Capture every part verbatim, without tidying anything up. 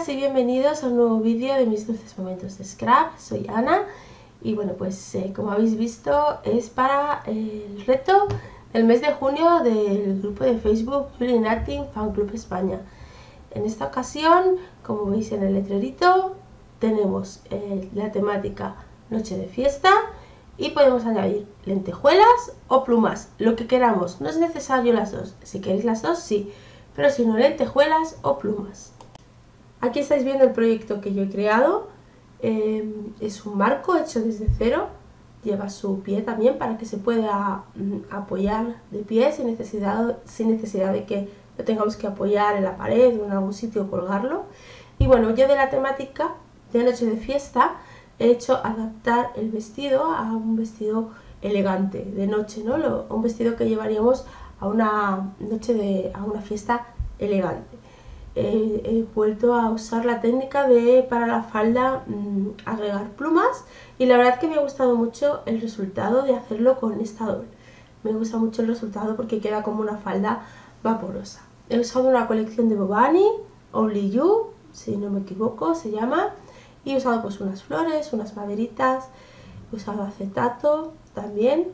y bienvenidos a un nuevo vídeo de mis dulces momentos de scrap. Soy Ana y bueno, pues eh, como habéis visto es para el reto del mes de junio del grupo de Facebook Beauty Knitting Fan Club España. En esta ocasión, como veis en el letrerito, tenemos eh, la temática Noche de Fiesta y podemos añadir lentejuelas o plumas, lo que queramos. No es necesario las dos, si queréis las dos sí, pero si no, lentejuelas o plumas. Aquí estáis viendo el proyecto que yo he creado. Eh, es un marco hecho desde cero, lleva su pie también para que se pueda mm, apoyar de pie sin necesidad, sin necesidad de que lo tengamos que apoyar en la pared o en algún sitio o colgarlo. Y bueno, yo de la temática de Noche de Fiesta he hecho adaptar el vestido a un vestido elegante de noche, ¿no? Lo, un vestido que llevaríamos a una noche de a una fiesta elegante. Eh, he vuelto a usar la técnica de para la falda mmm, agregar plumas y la verdad que me ha gustado mucho el resultado de hacerlo con esta doble. Me gusta mucho el resultado porque queda como una falda vaporosa. He usado una colección de Bobani, Only You, si no me equivoco se llama, y he usado pues unas flores, unas maderitas, he usado acetato también.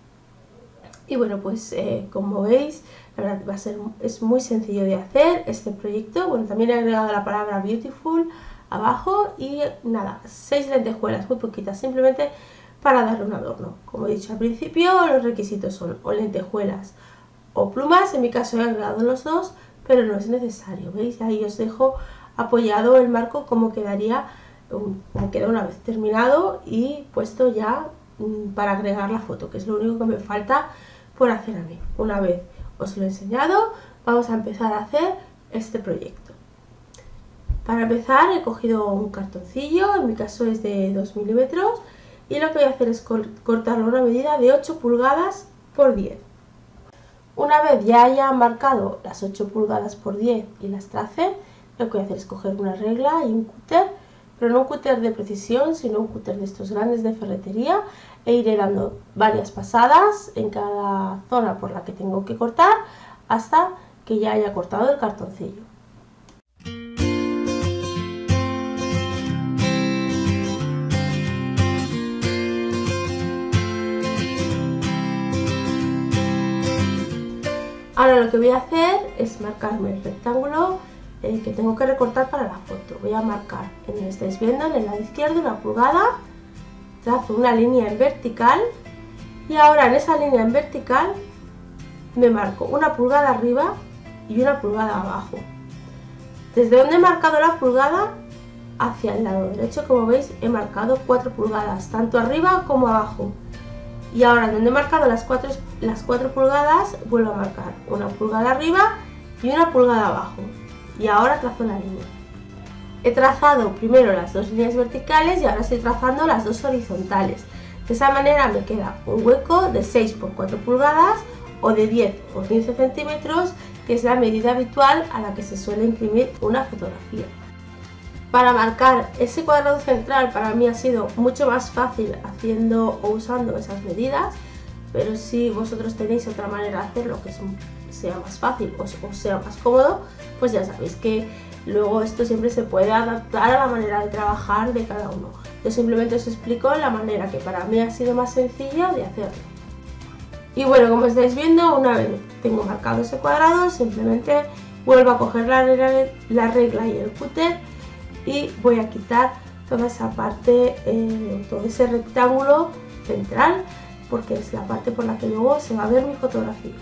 Y bueno, pues eh, como veis, la verdad va a ser, es muy sencillo de hacer este proyecto. Bueno, también he agregado la palabra beautiful abajo y nada, seis lentejuelas, muy poquitas, simplemente para darle un adorno. Como he dicho al principio, los requisitos son o lentejuelas o plumas. En mi caso he agregado los dos, pero no es necesario. ¿Veis? Ahí os dejo apoyado el marco como quedaría, como queda una vez terminado y puesto ya mmm, para agregar la foto, que es lo único que me falta por hacer a mí. Una vez os lo he enseñado, vamos a empezar a hacer este proyecto. Para empezar he cogido un cartoncillo, en mi caso es de dos milímetros, y lo que voy a hacer es cortarlo a una medida de ocho pulgadas por diez. Una vez ya haya marcado las ocho pulgadas por diez y las trace, lo que voy a hacer es coger una regla y un cúter, pero no un cúter de precisión, sino un cúter de estos grandes de ferretería, e iré dando varias pasadas en cada zona por la que tengo que cortar hasta que ya haya cortado el cartoncillo. Ahora lo que voy a hacer es marcarme el rectángulo eh, que tengo que recortar para la foto. Voy a marcar, en el estáis viendo, en el lado izquierdo una pulgada, trazo una línea en vertical y ahora en esa línea en vertical me marco una pulgada arriba y una pulgada abajo. Desde donde he marcado la pulgada hacia el lado derecho, como veis, he marcado cuatro pulgadas, tanto arriba como abajo. Y ahora donde he marcado las cuatro, las cuatro pulgadas, vuelvo a marcar una pulgada arriba y una pulgada abajo. Y ahora trazo la línea. He trazado primero las dos líneas verticales y ahora estoy trazando las dos horizontales. De esa manera me queda un hueco de seis por cuatro pulgadas o de diez por quince centímetros, que es la medida habitual a la que se suele imprimir una fotografía. Para marcar ese cuadrado central para mí ha sido mucho más fácil haciendo o usando esas medidas, pero si vosotros tenéis otra manera de hacerlo que sea más fácil o sea más cómodo, pues ya sabéis que luego esto siempre se puede adaptar a la manera de trabajar de cada uno. Yo simplemente os explico la manera que para mí ha sido más sencilla de hacerlo. Y bueno, como estáis viendo, una vez tengo marcado ese cuadrado, simplemente vuelvo a coger la regla, la regla y el cúter y voy a quitar toda esa parte, eh, todo ese rectángulo central, porque es la parte por la que luego se va a ver mi fotografía.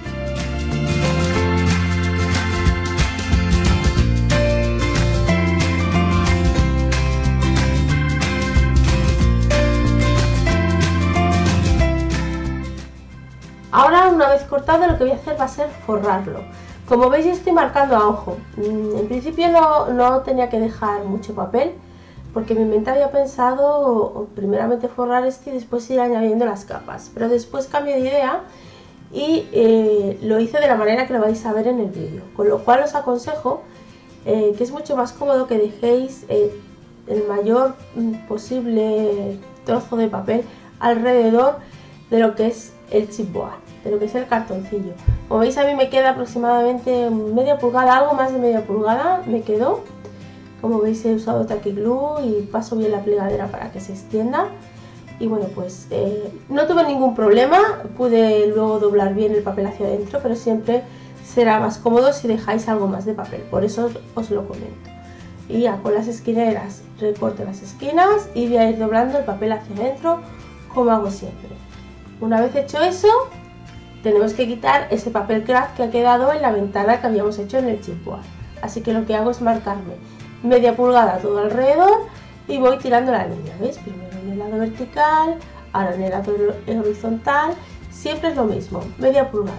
Ahora, una vez cortado, lo que voy a hacer va a ser forrarlo. Como veis, estoy marcando a ojo. En principio no, no tenía que dejar mucho papel, porque mi mente había pensado primeramente forrar este y después ir añadiendo las capas. Pero después cambié de idea y eh, lo hice de la manera que lo vais a ver en el vídeo. Con lo cual os aconsejo eh, que es mucho más cómodo que dejéis eh, el mayor posible trozo de papel alrededor de lo que es el chipboard, de lo que es el cartoncillo. Como veis, a mí me queda aproximadamente media pulgada, algo más de media pulgada me quedó. Como veis he usado tacky glue y paso bien la plegadera para que se extienda. Y bueno, pues eh, no tuve ningún problema, pude luego doblar bien el papel hacia adentro, pero siempre será más cómodo si dejáis algo más de papel, por eso os lo comento. Y ya con las esquineras recorto las esquinas y voy a ir doblando el papel hacia adentro como hago siempre. Una vez hecho eso, tenemos que quitar ese papel craft que ha quedado en la ventana que habíamos hecho en el chipboard. Así que lo que hago es marcarme media pulgada todo alrededor y voy tirando la línea, ¿veis? Primero en el lado vertical, ahora en el lado horizontal, siempre es lo mismo, media pulgada.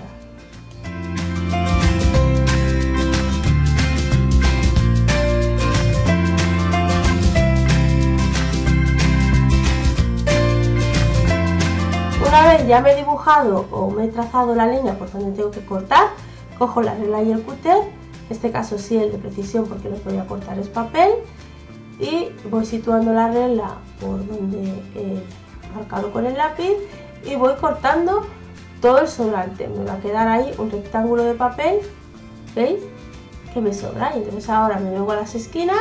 Una vez ya me he dibujado o me he trazado la línea por donde tengo que cortar, cojo la regla y el cúter, en este caso sí el de precisión porque lo que voy a cortar es papel, y voy situando la regla por donde he marcado con el lápiz y voy cortando todo el sobrante. Me va a quedar ahí un rectángulo de papel, ¿veis? Que me sobra, y entonces ahora me vengo a las esquinas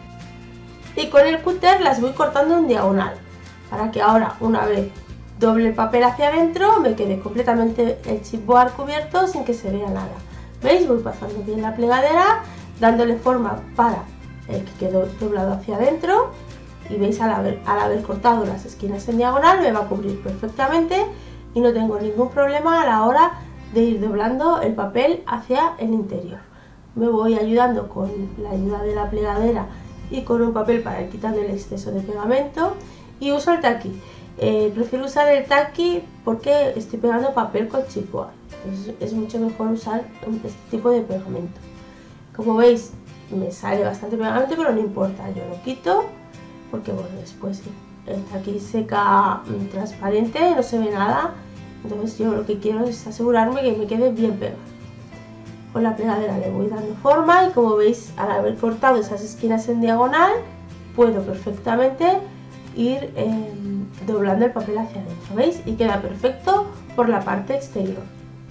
y con el cúter las voy cortando en diagonal para que ahora, una vez doble el papel hacia adentro, me quede completamente el chipboard cubierto sin que se vea nada. ¿Veis? Voy pasando bien la plegadera, dándole forma para el que quedó doblado hacia adentro, y veis, al haber, al haber cortado las esquinas en diagonal me va a cubrir perfectamente y no tengo ningún problema a la hora de ir doblando el papel hacia el interior. Me voy ayudando con la ayuda de la plegadera y con un papel para ir quitando el exceso de pegamento, y uso el tacky. Eh, prefiero usar el tacky porque estoy pegando papel con chipboard, es, es mucho mejor usar este tipo de pegamento. Como veis me sale bastante pegamento, pero no importa, yo lo quito porque bueno, después el tacky seca transparente, no se ve nada, entonces yo lo que quiero es asegurarme que me quede bien pegado. Con la plegadera le voy dando forma y como veis, al haber cortado esas esquinas en diagonal, puedo perfectamente ir eh, doblando el papel hacia adentro, ¿veis? Y queda perfecto por la parte exterior.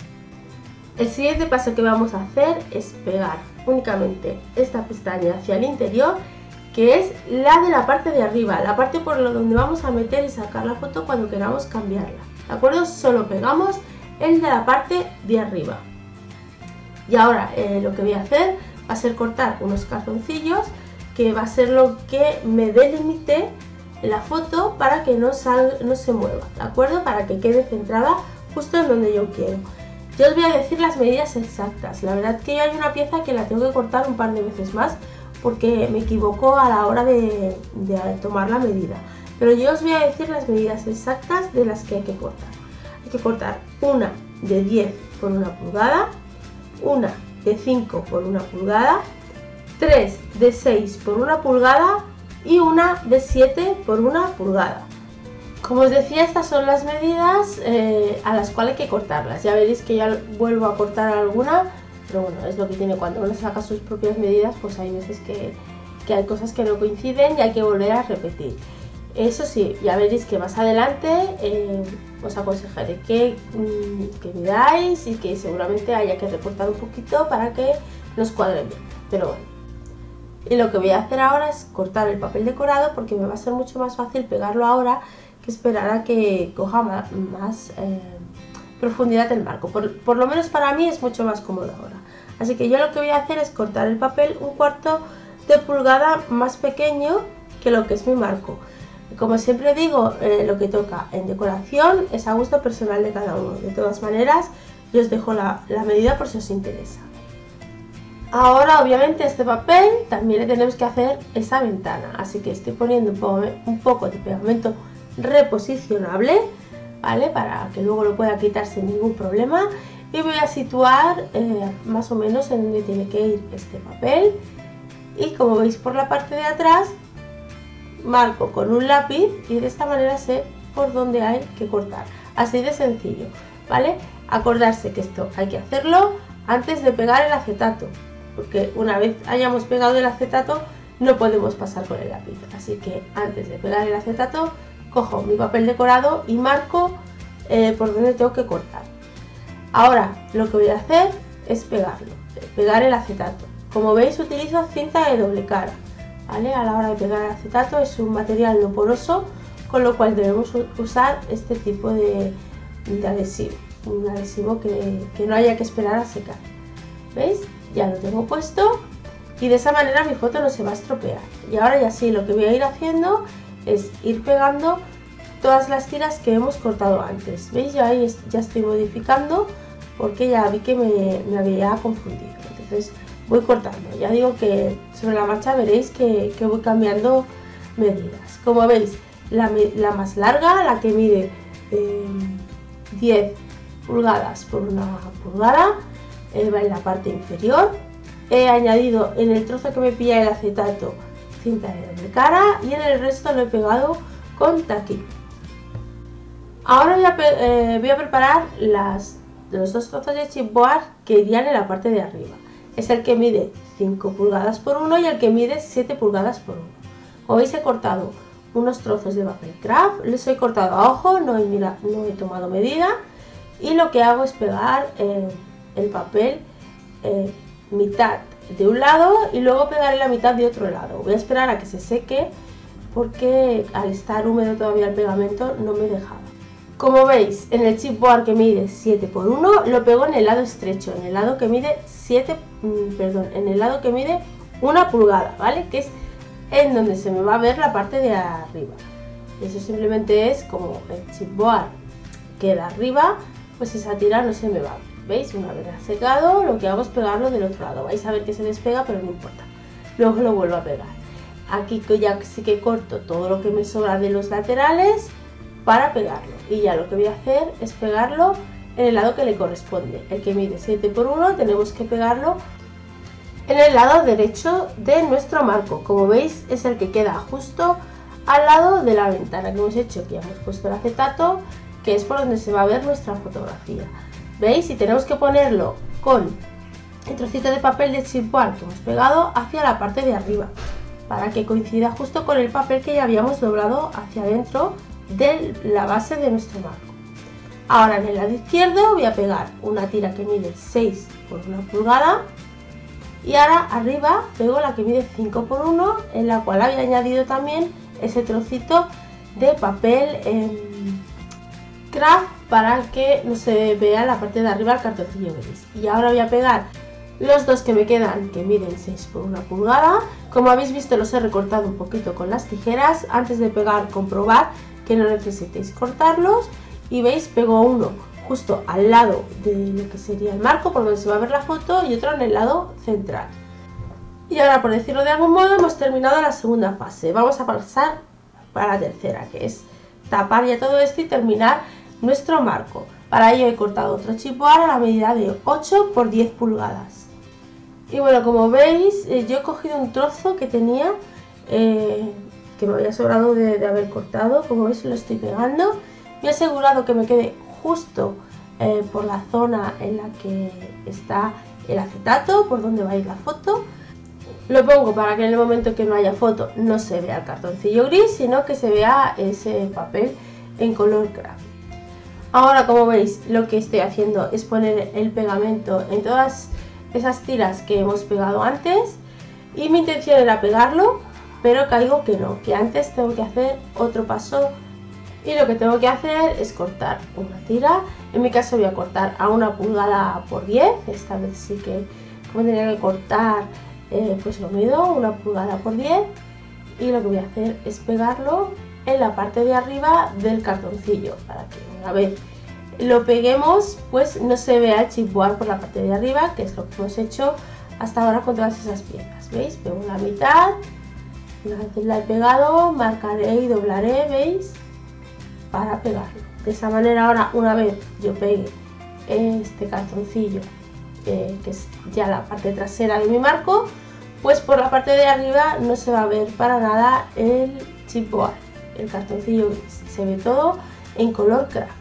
El siguiente paso que vamos a hacer es pegar únicamente esta pestaña hacia el interior, que es la de la parte de arriba, la parte por donde vamos a meter y sacar la foto cuando queramos cambiarla, ¿de acuerdo? Solo pegamos el de la parte de arriba. Y ahora eh, lo que voy a hacer va a ser cortar unos cartoncillos, que va a ser lo que me delimite la foto para que no, salga, no se mueva, ¿de acuerdo? Para que quede centrada justo en donde yo quiero. Yo os voy a decir las medidas exactas. La verdad que hay una pieza que la tengo que cortar un par de veces más porque me equivoco a la hora de, de tomar la medida. Pero yo os voy a decir las medidas exactas de las que hay que cortar. Hay que cortar una de diez por una pulgada, una de cinco por una pulgada, tres de seis por una pulgada y una de siete por una pulgada. Como os decía, estas son las medidas eh, a las cuales hay que cortarlas. Ya veréis que ya vuelvo a cortar alguna, pero bueno, es lo que tiene cuando uno saca sus propias medidas, pues hay veces que, que hay cosas que no coinciden y hay que volver a repetir. Eso sí, ya veréis que más adelante eh, os aconsejaré que, mmm, que miráis y que seguramente haya que recortar un poquito para que nos cuadre bien, pero bueno. Y lo que voy a hacer ahora es cortar el papel decorado porque me va a ser mucho más fácil pegarlo ahora que esperar a que coja más, más eh, profundidad el marco. Por, por lo menos para mí es mucho más cómodo ahora. Así que yo lo que voy a hacer es cortar el papel un cuarto de pulgada más pequeño que lo que es mi marco. Como siempre digo, eh, lo que toca en decoración es a gusto personal de cada uno. De todas maneras, yo os dejo la, la medida por si os interesa. Ahora obviamente a este papel también le tenemos que hacer esa ventana, así que estoy poniendo un poco de pegamento reposicionable, ¿vale? Para que luego lo pueda quitar sin ningún problema, y voy a situar eh, más o menos en donde tiene que ir este papel, y como veis por la parte de atrás marco con un lápiz y de esta manera sé por dónde hay que cortar, así de sencillo, ¿vale? Acordarse que esto hay que hacerlo antes de pegar el acetato, porque una vez hayamos pegado el acetato no podemos pasar con el lápiz, así que antes de pegar el acetato cojo mi papel decorado y marco eh, por donde tengo que cortar. Ahora lo que voy a hacer es pegarlo, pegar el acetato. Como veis utilizo cinta de doble cara, ¿vale? A la hora de pegar el acetato es un material no poroso, con lo cual debemos usar este tipo de, de adhesivo, un adhesivo que, que no haya que esperar a secar. ¿Veis? Ya lo tengo puesto y de esa manera mi foto no se va a estropear. Y ahora ya sí, lo que voy a ir haciendo es ir pegando todas las tiras que hemos cortado antes. ¿Veis? Yo ahí ya estoy modificando porque ya vi que me, me había confundido. Entonces voy cortando. Ya digo que sobre la marcha veréis que, que voy cambiando medidas. Como veis, la, la más larga, la que mide eh, diez pulgadas por una pulgada, eh, va en la parte inferior. He añadido en el trozo que me pilla el acetato cinta de doble cara y en el resto lo he pegado con taquín. Ahora voy a, eh, voy a preparar las, los dos trozos de chipboard que irían en la parte de arriba. Es el que mide cinco pulgadas por uno y el que mide siete pulgadas por uno. Como veis, he cortado unos trozos de papel craft, los he cortado a ojo, no he, mira, no he tomado medida, y lo que hago es pegar eh, el papel eh, mitad de un lado y luego pegaré la mitad de otro lado. Voy a esperar a que se seque porque al estar húmedo todavía el pegamento no me dejaba. Como veis, en el chipboard que mide siete por uno lo pego en el lado estrecho, en el lado que mide siete, perdón, en el lado que mide una pulgada, ¿vale? Que es en donde se me va a ver la parte de arriba. Eso simplemente es como el chipboard queda arriba, pues esa tira no se me va. ¿Veis? Una vez secado, lo que hago es pegarlo del otro lado. Vais a ver que se despega, pero no importa. Luego lo vuelvo a pegar. Aquí ya sí que corto todo lo que me sobra de los laterales para pegarlo. Y ya lo que voy a hacer es pegarlo en el lado que le corresponde. El que mide siete por uno tenemos que pegarlo en el lado derecho de nuestro marco. Como veis, es el que queda justo al lado de la ventana que hemos hecho, que ya hemos puesto el acetato, que es por donde se va a ver nuestra fotografía. ¿Veis? Y tenemos que ponerlo con el trocito de papel de chipboard que hemos pegado hacia la parte de arriba, para que coincida justo con el papel que ya habíamos doblado hacia adentro de la base de nuestro marco. Ahora en el lado izquierdo voy a pegar una tira que mide seis por una pulgada y ahora arriba pego la que mide cinco por uno, en la cual había añadido también ese trocito de papel eh, craft para que no se vea la parte de arriba el cartoncillo gris. Y ahora voy a pegar los dos que me quedan que miden seis por una pulgada. Como habéis visto, los he recortado un poquito con las tijeras. Antes de pegar, comprobad que no necesitéis cortarlos. Y veis, pego uno justo al lado de lo que sería el marco, por donde se va a ver la foto, y otro en el lado central. Y ahora, por decirlo de algún modo, hemos terminado la segunda fase. Vamos a pasar para la tercera, que es tapar ya todo esto y terminar nuestro marco. Para ello he cortado otro chipboard a la medida de ocho por diez pulgadas. Y bueno, como veis, eh, yo he cogido un trozo que tenía, eh, que me había sobrado de, de haber cortado. Como veis, lo estoy pegando. Me he asegurado que me quede justo eh, por la zona en la que está el acetato, por donde va a ir la foto. Lo pongo para que en el momento que no haya foto no se vea el cartoncillo gris, sino que se vea ese papel en color craft. Ahora, como veis, lo que estoy haciendo es poner el pegamento en todas esas tiras que hemos pegado antes, y mi intención era pegarlo, pero caigo que no, que antes tengo que hacer otro paso, y lo que tengo que hacer es cortar una tira. En mi caso voy a cortar a una pulgada por diez, esta vez sí que como tenía que cortar eh, pues lo mido, una pulgada por diez, y lo que voy a hacer es pegarlo en la parte de arriba del cartoncillo, para que una vez lo peguemos pues no se vea el chipboard por la parte de arriba, que es lo que hemos hecho hasta ahora con todas esas piezas. ¿Veis? Pego la mitad, una vez la he pegado, marcaré y doblaré, ¿veis? Para pegarlo. De esa manera ahora, una vez yo pegue este cartoncillo, eh, que es ya la parte trasera de mi marco, pues por la parte de arriba no se va a ver para nada el chipboard, el cartoncillo gris, se ve todo en color craft.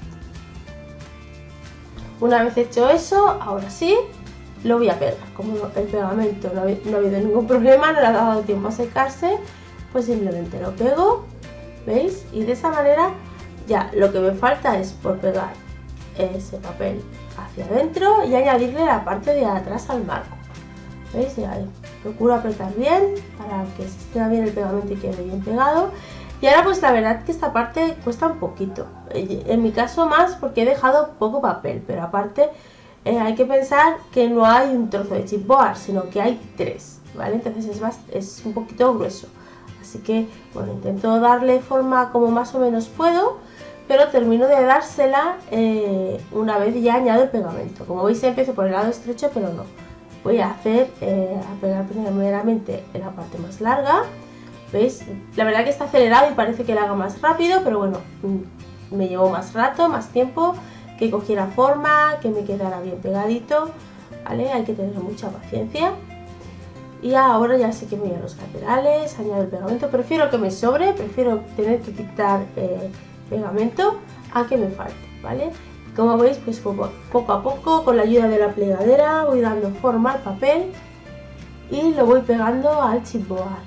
Una vez hecho eso, ahora sí lo voy a pegar. Como el pegamento no ha, no ha habido ningún problema, no le ha dado tiempo a secarse, pues simplemente lo pego, ¿veis? Y de esa manera ya lo que me falta es por pegar ese papel hacia adentro y añadirle la parte de atrás al marco. ¿Veis? Ya procuro apretar bien para que se extienda bien el pegamento y quede bien pegado. Y ahora pues la verdad que esta parte cuesta un poquito, en mi caso más porque he dejado poco papel, pero aparte eh, hay que pensar que no hay un trozo de chipboard, sino que hay tres, ¿vale? Entonces es, más, es un poquito grueso, así que bueno, intento darle forma como más o menos puedo, pero termino de dársela eh, una vez ya añado el pegamento. Como veis empiezo por el lado estrecho, pero no, voy a hacer, eh, a pegar primeramente en la parte más larga. ¿Veis? La verdad que está acelerado y parece que lo haga más rápido, pero bueno, me llevó más rato, más tiempo, que cogiera forma, que me quedara bien pegadito, ¿vale? Hay que tener mucha paciencia. Y ahora ya sé que me voy a los laterales, añado el pegamento. Prefiero que me sobre, prefiero tener que quitar eh, pegamento a que me falte, ¿vale? Como veis, pues poco, poco a poco, con la ayuda de la plegadera, voy dando forma al papel y lo voy pegando al chipboard.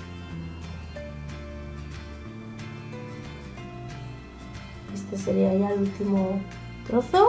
Este sería ya el último trozo,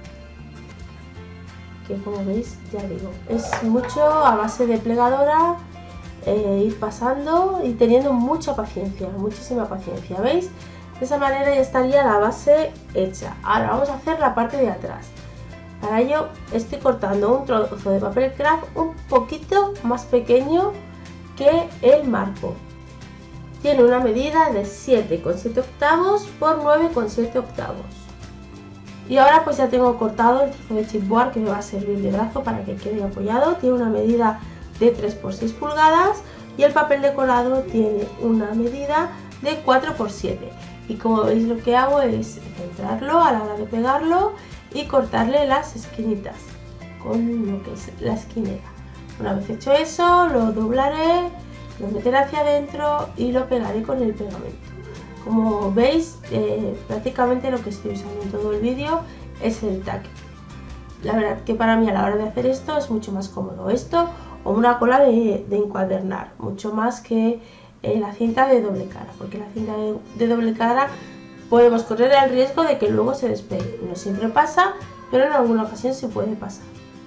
que como veis, ya digo, es mucho a base de plegadora, eh, ir pasando y teniendo mucha paciencia, muchísima paciencia, ¿veis? De esa manera ya estaría la base hecha. Ahora vamos a hacer la parte de atrás. Para ello estoy cortando un trozo de papel craft un poquito más pequeño que el marco. Tiene una medida de siete coma siete octavos por nueve coma siete octavos. Y ahora pues ya tengo cortado el trozo de chipboard que me va a servir de brazo para que quede apoyado. Tiene una medida de tres por seis pulgadas y el papel decorado tiene una medida de cuatro por siete. Y como veis, lo que hago es centrarlo a la hora de pegarlo y cortarle las esquinitas con lo que es la esquinera. Una vez hecho eso, lo doblaré, lo meteré hacia adentro y lo pegaré con el pegamento. Como veis, eh, prácticamente lo que estoy usando en todo el vídeo es el tack. La verdad que para mí a la hora de hacer esto es mucho más cómodo esto o una cola de, de encuadernar, mucho más que eh, la cinta de doble cara, porque la cinta de, de doble cara podemos correr el riesgo de que luego se despegue. No siempre pasa, pero en alguna ocasión sí puede pasar.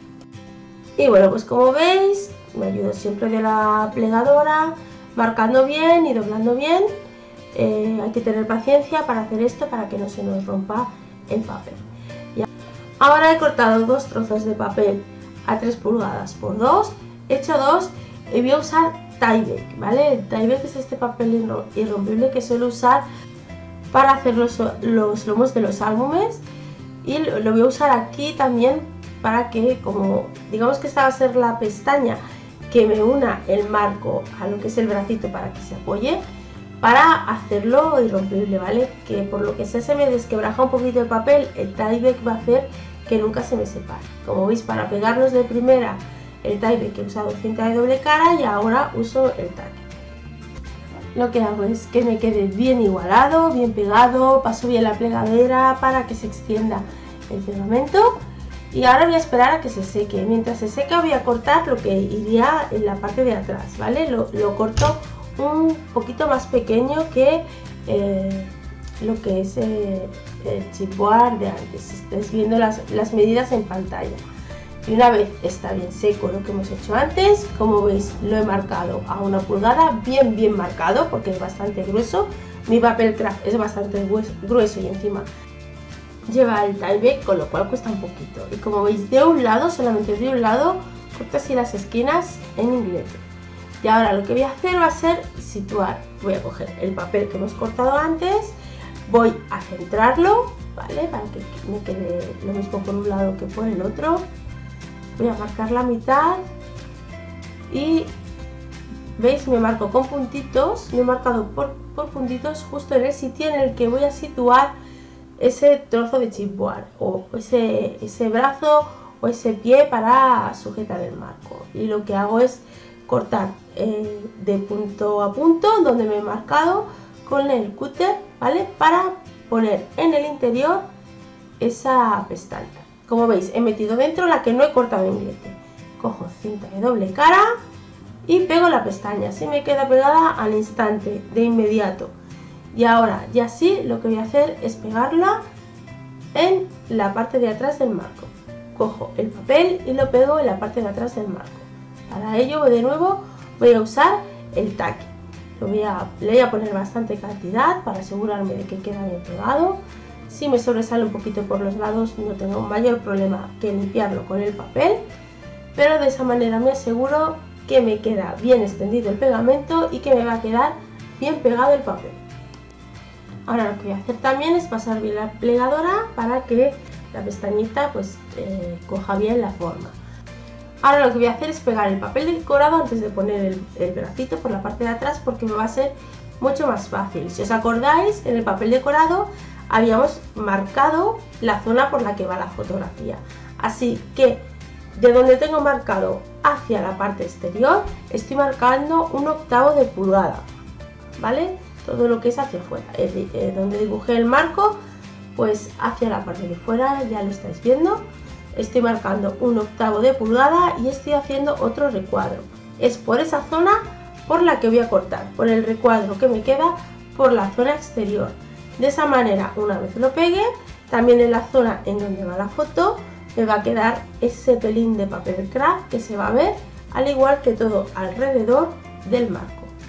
Y bueno, pues como veis, me ayudo siempre de la plegadora, marcando bien y doblando bien. Eh, hay que tener paciencia para hacer esto, para que no se nos rompa el papel. Y ahora he cortado dos trozos de papel a tres pulgadas por dos, he hecho dos y voy a usar Tyvek, ¿vale? El Tyvek es este papel irrompible que suelo usar para hacer los, los lomos de los álbumes, y lo, lo voy a usar aquí también para que, como digamos que esta va a ser la pestaña que me una el marco a lo que es el bracito para que se apoye, para hacerlo irrompible, ¿vale? Que por lo que sea se me desquebraja un poquito el papel, el Tyvek va a hacer que nunca se me separe. Como veis, para pegarlos de primera el Tyvek he usado cinta de doble cara y ahora uso el tack. Lo que hago es que me quede bien igualado, bien pegado, paso bien la plegadera para que se extienda el pegamento. Y ahora voy a esperar a que se seque. Mientras se seca voy a cortar lo que iría en la parte de atrás, ¿vale? Lo, lo corto un poquito más pequeño que eh, lo que es eh, el chipboard de antes. Estáis viendo las, las medidas en pantalla. Y una vez está bien seco lo que hemos hecho antes, como veis lo he marcado a una pulgada, bien bien marcado porque es bastante grueso. Mi papel craft es bastante grueso y encima lleva el Tyvek, con lo cual cuesta un poquito. Y como veis, de un lado, solamente de un lado, corto así las esquinas en inglete. Y ahora lo que voy a hacer va a ser situar. Voy a coger el papel que hemos cortado antes, voy a centrarlo, ¿vale? Para que me quede lo mismo por un lado que por el otro. Voy a marcar la mitad y veis, me marco con puntitos, me he marcado por, por puntitos justo en el sitio en el que voy a situar ese trozo de chipboard o ese, ese brazo o ese pie para sujetar el marco. Y lo que hago es cortar eh, de punto a punto donde me he marcado con el cúter, ¿vale? Para poner en el interior esa pestaña. Como veis, he metido dentro la que no he cortado en inglete. Cojo cinta de doble cara y pego la pestaña. Así me queda pegada al instante, de inmediato. Y ahora, ya sí, lo que voy a hacer es pegarla en la parte de atrás del marco. Cojo el papel y lo pego en la parte de atrás del marco, Para ello, de nuevo, voy a usar el taque. Lo voy a, le voy a poner bastante cantidad para asegurarme de que queda bien pegado. Si me sobresale un poquito por los lados, no tengo mayor problema que limpiarlo con el papel, pero de esa manera me aseguro que me queda bien extendido el pegamento y que me va a quedar bien pegado el papel. Ahora lo que voy a hacer también es pasar bien la plegadora para que la pestañita pues eh, coja bien la forma. Ahora lo que voy a hacer es pegar el papel decorado antes de poner el, el bracito por la parte de atrás, porque me va a ser mucho más fácil. Si os acordáis, en el papel decorado habíamos marcado la zona por la que va la fotografía, así que de donde tengo marcado hacia la parte exterior estoy marcando un octavo de pulgada, ¿vale? Todo lo que es hacia afuera, eh, eh, donde dibujé el marco, pues hacia la parte de fuera, ya lo estáis viendo, estoy marcando un octavo de pulgada y estoy haciendo otro recuadro. Es por esa zona por la que voy a cortar, por el recuadro que me queda por la zona exterior. De esa manera, una vez lo pegue, también en la zona en donde va la foto me va a quedar ese pelín de papel craft que se va a ver, al igual que todo alrededor del marco.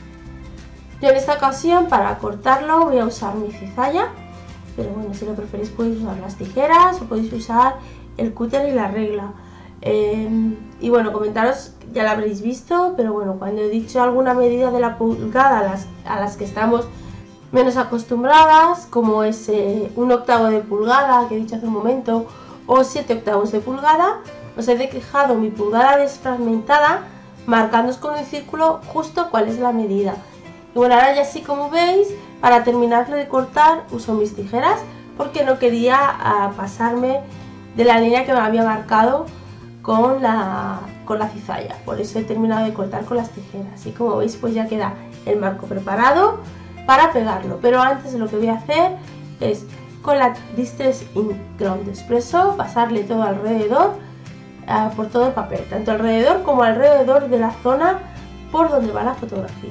Yo en esta ocasión, para cortarlo, voy a usar mi cizalla, pero bueno, si lo preferís podéis usar las tijeras o podéis usar el cúter y la regla. Eh, y bueno, comentaros, ya lo habréis visto, pero bueno, cuando he dicho alguna medida de la pulgada a las, a las que estamos menos acostumbradas, como es eh, un octavo de pulgada que he dicho hace un momento, o siete octavos de pulgada, os he dejado mi pulgada desfragmentada marcándoos con un círculo justo cuál es la medida. Y bueno, ahora ya sí, como veis, para terminarlo de cortar uso mis tijeras porque no quería uh, pasarme de la línea que me había marcado con la, con la cizalla. Por eso he terminado de cortar con las tijeras. Y como veis, pues ya queda el marco preparado para pegarlo. Pero antes lo que voy a hacer es con la Distress Ink Ground Espresso pasarle todo alrededor, uh, por todo el papel, tanto alrededor como alrededor de la zona por donde va la fotografía.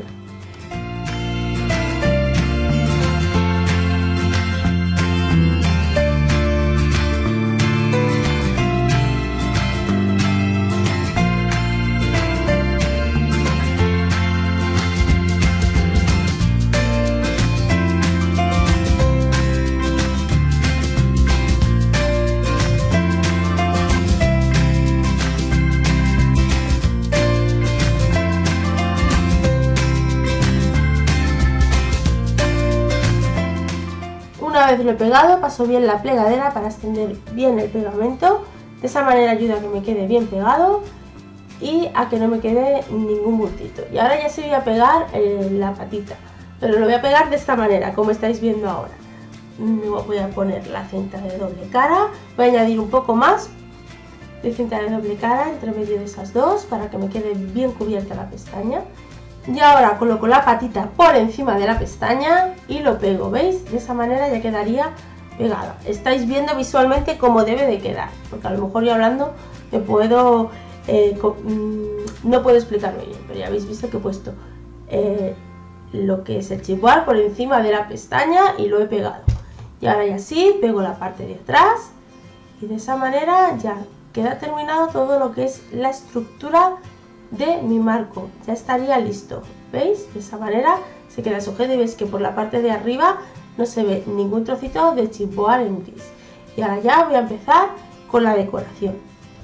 Una vez lo he pegado, paso bien la plegadera para extender bien el pegamento. De esa manera ayuda a que me quede bien pegado y a que no me quede ningún bultito. Y ahora ya sí voy a pegar eh, la patita, pero lo voy a pegar de esta manera, como estáis viendo ahora. Voy a poner la cinta de doble cara, voy a añadir un poco más de cinta de doble cara entre medio de esas dos para que me quede bien cubierta la pestaña. Y ahora coloco la patita por encima de la pestaña y lo pego, ¿veis? De esa manera ya quedaría pegada. Estáis viendo visualmente cómo debe de quedar, porque a lo mejor yo hablando me puedo, eh, no puedo explicarlo bien, pero ya habéis visto que he puesto eh, lo que es el chipboard por encima de la pestaña y lo he pegado. Y ahora ya sí, pego la parte de atrás y de esa manera ya queda terminado todo lo que es la estructura de mi marco. Ya estaría listo, ¿veis? De esa manera se queda sujeto y veis que por la parte de arriba no se ve ningún trocito de chipboard en gris. Y ahora ya voy a empezar con la decoración.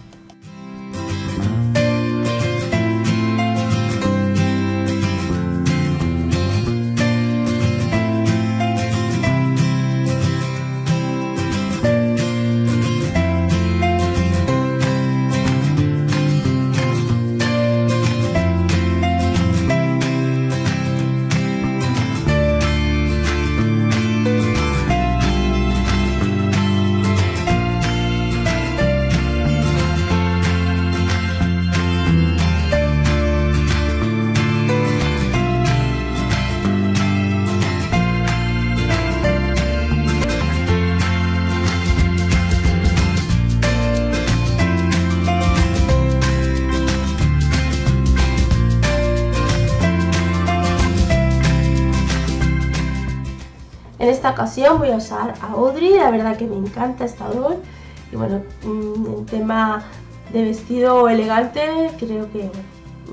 En esta ocasión voy a usar a Audrey, la verdad que me encanta esta doll. Y bueno, en tema de vestido elegante, creo que bueno,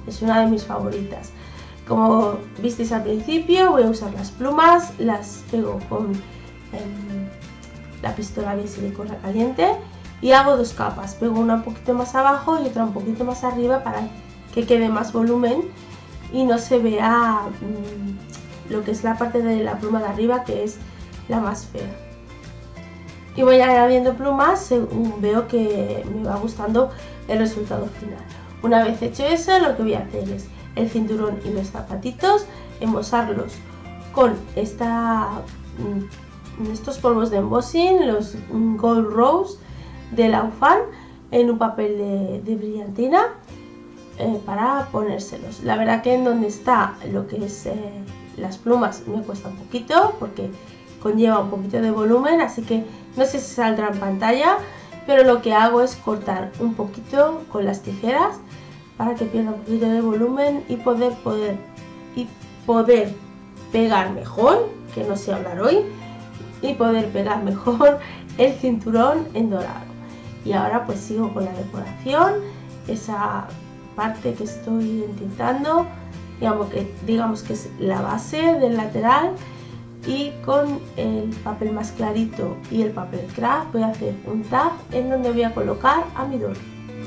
es una de mis favoritas. Como visteis al principio, voy a usar las plumas, las pego con eh, la pistola de silicona caliente y hago dos capas, pego una un poquito más abajo y otra un poquito más arriba para que quede más volumen y no se vea mmm, lo que es la parte de la pluma de arriba, que es la más fea. Y voy añadiendo plumas según veo que me va gustando el resultado final. Una vez hecho eso, lo que voy a hacer es el cinturón y los zapatitos, embosarlos con esta, estos polvos de embossing, los Gold Rose de Laufan, en un papel de, de brillantina eh, para ponérselos. La verdad que en donde está lo que es eh, las plumas me cuesta un poquito porque conlleva un poquito de volumen, así que no sé si saldrá en pantalla, pero lo que hago es cortar un poquito con las tijeras para que pierda un poquito de volumen y poder, poder, y poder pegar mejor, que no sé hablar hoy, y poder pegar mejor el cinturón en dorado. Y ahora pues sigo con la decoración, esa parte que estoy intentando, digamos que, digamos que es la base del lateral, y con el papel más clarito y el papel craft voy a hacer un tab en donde voy a colocar a mi Dolly.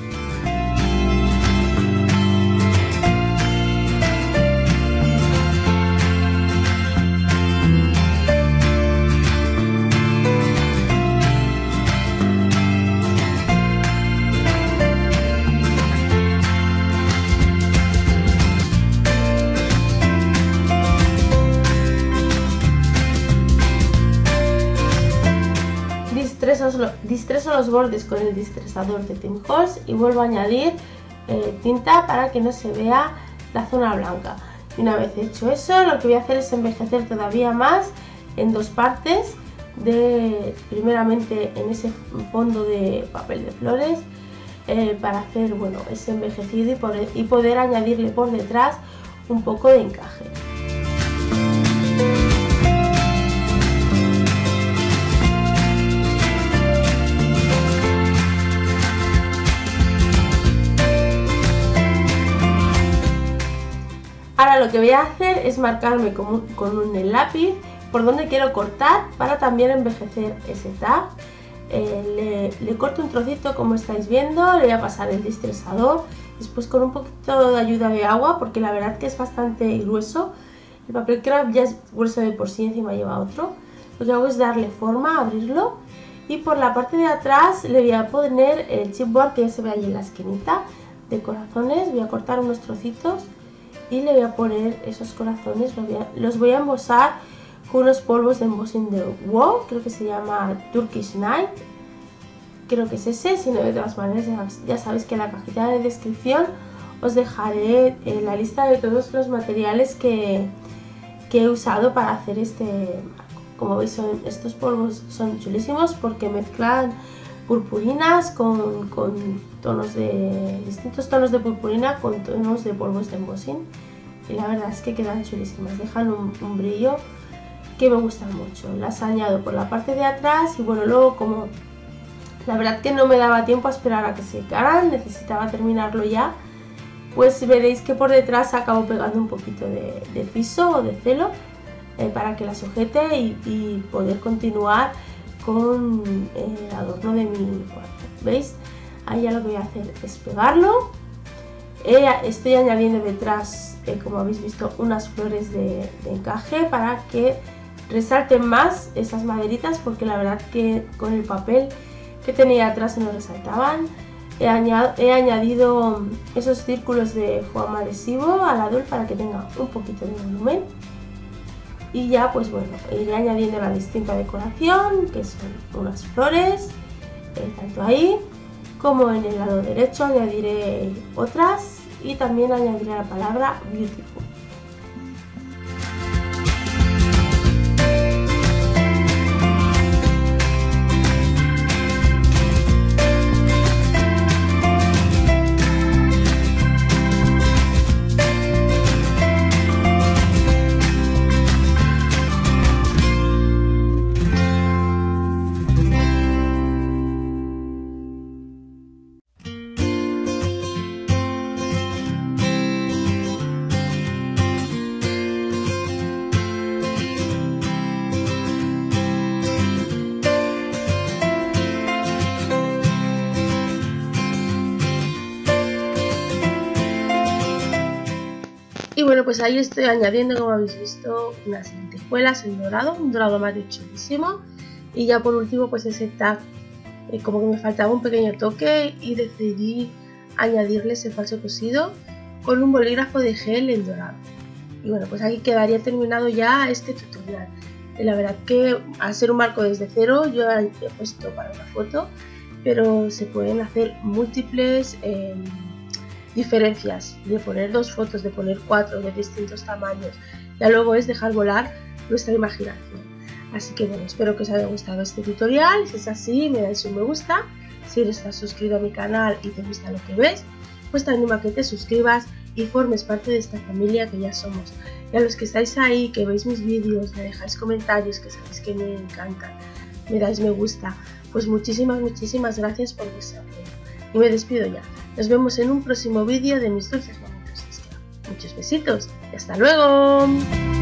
Distreso los bordes con el distresador de Tim Holtz y vuelvo a añadir eh, tinta para que no se vea la zona blanca. Y una vez hecho eso, lo que voy a hacer es envejecer todavía más en dos partes, de, primeramente en ese fondo de papel de flores, eh, para hacer bueno, ese envejecido y poder, y poder añadirle por detrás un poco de encaje. Ahora lo que voy a hacer es marcarme con un, con un lápiz por donde quiero cortar para también envejecer ese tab. Eh, le, le corto un trocito como estáis viendo, le voy a pasar el distresador, después con un poquito de ayuda de agua porque la verdad que es bastante grueso. El papel craft ya es grueso de por sí, encima lleva otro. Lo que hago es darle forma, abrirlo y por la parte de atrás le voy a poner el chipboard que ya se ve ahí en la esquinita de corazones. Voy a cortar unos trocitos y le voy a poner esos corazones, los voy a, los voy a embosar con unos polvos de embossing de WOW, creo que se llama Turkish Night, creo que es ese. Si no, de todas maneras ya, ya sabéis que en la cajita de descripción os dejaré eh, la lista de todos los materiales que, que he usado para hacer este marco. Como veis, son, estos polvos son chulísimos porque mezclan purpurinas con, con tonos de distintos tonos de purpurina con tonos de polvos de embossing y la verdad es que quedan chulísimas, dejan un, un brillo que me gustan mucho. Las añado por la parte de atrás y bueno, luego como la verdad que no me daba tiempo a esperar a que se secaran, necesitaba terminarlo ya, pues veréis que por detrás acabo pegando un poquito de, de piso o de celo eh, para que la sujete y, y poder continuar con el adorno de mi cuarto. ¿Veis? Ahí ya lo que voy a hacer es pegarlo. Eh, estoy añadiendo detrás, eh, como habéis visto, unas flores de, de encaje para que resalten más esas maderitas, porque la verdad que con el papel que tenía atrás no resaltaban. He, añad, he añadido esos círculos de foam adhesivo al adorno para que tenga un poquito de volumen. Y ya pues bueno, iré añadiendo la distinta decoración, que son unas flores, eh, tanto ahí como en el lado derecho añadiré otras y también añadiré la palabra Beautiful. pues ahí estoy añadiendo, como habéis visto, unas lentejuelas en dorado, un dorado amarillo chulísimo. Y ya por último pues ese tag, eh, como que me faltaba un pequeño toque y decidí añadirle ese falso cosido con un bolígrafo de gel en dorado. Y bueno, pues aquí quedaría terminado ya este tutorial. Y la verdad que al ser un marco desde cero yo he puesto para una foto, pero se pueden hacer múltiples eh, diferencias, de poner dos fotos, de poner cuatro de distintos tamaños. Ya luego es dejar volar nuestra imaginación. Así que bueno, espero que os haya gustado este tutorial. Si es así, me dais un me gusta. Si no estás suscrito a mi canal y te gusta lo que ves, pues te animo a que te suscribas y formes parte de esta familia que ya somos. Y a los que estáis ahí, que veis mis vídeos, me dejáis comentarios, que sabéis que me encantan, me dais me gusta, pues muchísimas, muchísimas gracias por vuestro apoyo. Y me despido ya. Nos vemos en un próximo vídeo de mis dulces momentos de Scrap. Muchos besitos y hasta luego.